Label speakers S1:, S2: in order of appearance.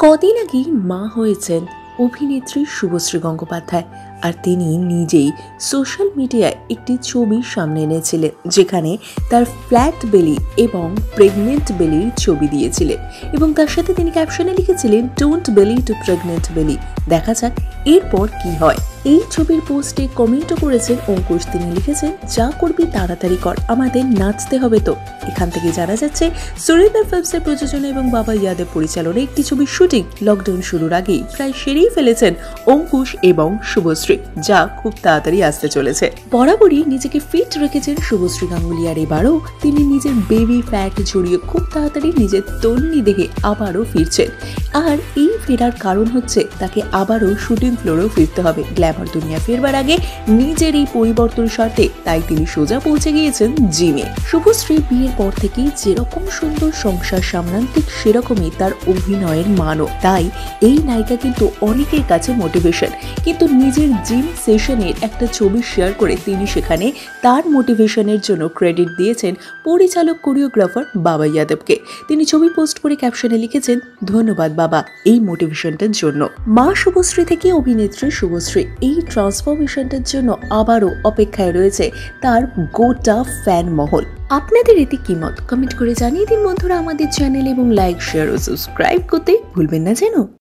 S1: কদিন আগেই মা হয়েছেন অভিনেত্রী শুভশ্রী গঙ্গোপাধ্যায়। আর তিনি নিজেই সোশ্যাল মিডিয়ায় একটি ছবি সামনে এনেছিলেন, যেখানে তার ফ্ল্যাট বেলি এবং প্রেগনেন্ট বেলির ছবি দিয়েছিলেন এবং তার সাথে তিনি ক্যাপশনে লিখেছিলেন ডোন্ট বেলি টু প্রেগনেন্ট বেলি। দেখা যাক এরপর কি হয়। এই ছবির পোস্টে কমেন্টও করেছেন অঙ্কুশ। তিনি লিখেছেন, যা করবি তাড়াতাড়ি কর, আমাদের নাচতে হবে তো। এখান থেকে জানা যাচ্ছে সুরিন্দর ফিল্মসের প্রযোজনা এবং বাবা ইয়াদেব পরিচালনায় একটি ছবির শুটিং লকডাউন শুরুর আগেই প্রায় সেরেই ফেলেছেন অঙ্কুশ এবং শুভশ্রী, যা খুব তাড়াতাড়ি আসতে চলেছে। বরাবরই নিজেকে ফিট রেখেছেন শুভশ্রী গাঙ্গুলি, আর এবারও তিনি নিজের বেবি ফ্যাট জড়িয়ে খুব তাড়াতাড়ি নিজের তন্নি দেহে আবারও ফিরছেন। আর এই ফেরার কারণ হচ্ছে তাকে আবারও শুটিং ফ্লোরেও ফিরতে হবে। গ্ল্যামার দুনিয়া ফেরবার আগে নিজের এই পরিবর্তন স্বার্থে তাই তিনি সোজা পৌঁছে গিয়েছেন জিমে। শুভশ্রী বিয়ের পর থেকেই যেরকম সুন্দর সংসার সামলান, ঠিক সেরকমই তার অভিনয়ের মানও। তাই এই নায়িকা কিন্তু অনেকের কাছে মোটিভেশন। কিন্তু নিজের জিম সেশনের একটা ছবি শেয়ার করে তিনি সেখানে তার মোটিভেশনের জন্য ক্রেডিট দিয়েছেন পরিচালক কোরিওগ্রাফার বাবা ইয়াদেবকে। তিনি ছবি পোস্ট করে ক্যাপশনে লিখেছেন, ধন্যবাদ বাবা এই মোটিভেশনটার জন্য। মা শুভশ্রী থেকে অভিনেত্রী শুভশ্রী এই ট্রান্সফরমেশনটার জন্য আবারও অপেক্ষায় রয়েছে তার গোটা ফ্যান মহল। আপনাদের এতে কি মত কমেন্ট করে জানিয়ে দিন বন্ধুরা। আমাদের চ্যানেল এবং লাইক, শেয়ার ও সাবস্ক্রাইব করতে ভুলবেন না যেন।